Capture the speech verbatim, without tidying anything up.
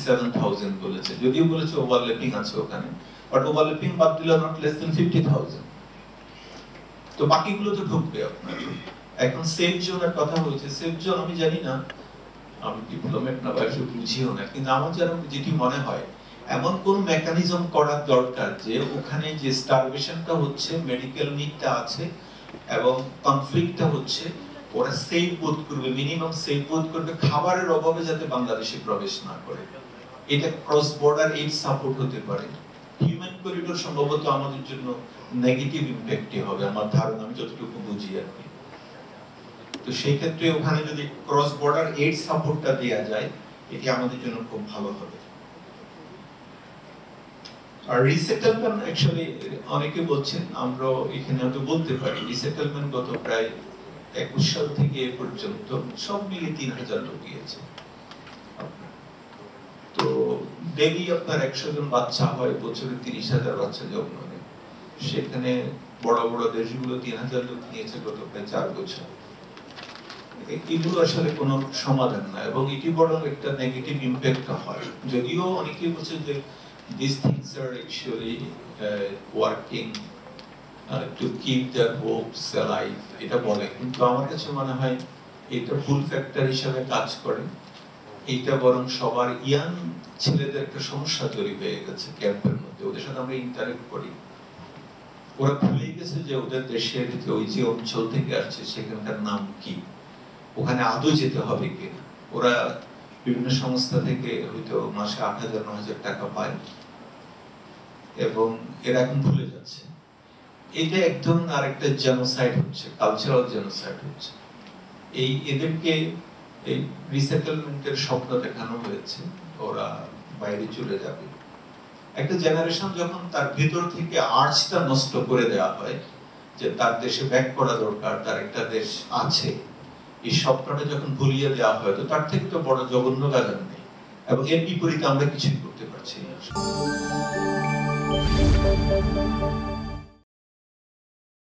Seven thousand বলেছে, যদিও বলেছে ওভারল্যাপিং আছে ওখানে, বাট ওভারল্যাপিং বাদ দিলে not less than fifty thousand. তো বাকিগুলো তো ঢুকবে আপনার। এখন সেফ জোনের কথা হয়েছে, সেফ জোন আমি জানি না, আমি ডিপ্লোমেট না বা কিছু বুঝিও না, কিন্তু আমার যেন যেটি মনে হয় এমন কোন মেকানিজম করা দরকার যে ওখানে যে স্টারভেশনটা হচ্ছে, মেডিকেল নিডটা আছে এবং কনফ্লিক্টটা হচ্ছে, ওরা সেফ বোধ করবে, মিনিমাম সেফ বোধ করবে, খাবারের অভাবে যাতে বাংলাদেশে প্রবেশ না করে। এটা ক্রস বর্ডার এইড সাপোর্ট হতে পারে। হিউম্যান করিডোর সম্ভবত আমাদের জন্য নেগেটিভ ইম্প্যাক্টই হবে আমার ধারণা, আমি যতটুকু বুঝি আর কি। তো সেই ক্ষেত্রে ওখানে যদি ক্রস বর্ডার এইড সাপোর্টটা দেওয়া যায়, এটি আমাদের জন্য খুব ভালো হবে। আর রিসেটেলমেন্ট অ্যাকচুয়ালি অনেকে বলছেন, আমরা এখানে হয়তো বলতে পারি রিসেটেলমেন্ট গত প্রায় একুশ সাল থেকে এ পর্যন্ত সব মিলিয়ে তিন হাজার লোক গিয়েছে। তো ডেইলি আপনার একশো জন বাচ্চা হয়, বছরে তিরিশ হাজার বাচ্চা জন্ম নেয়। সেখানে বড় বড় দেশগুলো তিন হাজার লোক নিয়েছে গত প্রায় চার বছর। এগুলো আসলে কোনো সমাধান না, এবং এটি বরং একটা নেগেটিভ ইম্প্যাক্ট হয়। যদিও অনেকেই বলছে যে these things are actually uh, working uh, to keep their hopes alive, এটা বলে, কিন্তু আমার কাছে মনে হয় এটা ফুল ফ্যাক্টর হিসেবে কাজ করে। এইটা বরং সবার ইয়াং ছেলেদের একটা সমস্যা তৈরি হয়ে গেছে ক্যাম্পের মধ্যে, ওদের সাথে আমরা ইন্টারেক্ট করি, ওরা ভুলে গেছে যে ওদের দেশের ওই যে অঞ্চল থেকে আসছে সেখানকার নাম কি, ওখানে আদৌ যেতে হবে কিনা। ওরা বিভিন্ন সংস্থা থেকে হয়তো মাসে আট হাজার ন হাজার টাকা পায় এবং এরা এখন ভুলে যাচ্ছে। এটা এক ধরনের আরেকটা জেনোসাইড হচ্ছে, কালচারাল জেনোসাইড হচ্ছে। এই এদেরকে এই রিসেটেলমেন্টের স্বপ্ন দেখানো হয়েছে, ওরা বাইরে চলে যাবে। একটা জেনারেশন যখন তার ভিতর থেকে আর্চটা নষ্ট করে দেওয়া হয় যে তার দেশে ব্যাক করা দরকার, তার একটা দেশ আছে, এই স্বপ্নটা যখন ভুলিয়ে দেওয়া হয়, তো তার থেকে তো বড় জঘন্য কাজ নেই, এবং এর বিপরীতে আমরা কিছুই করতে পারছি না।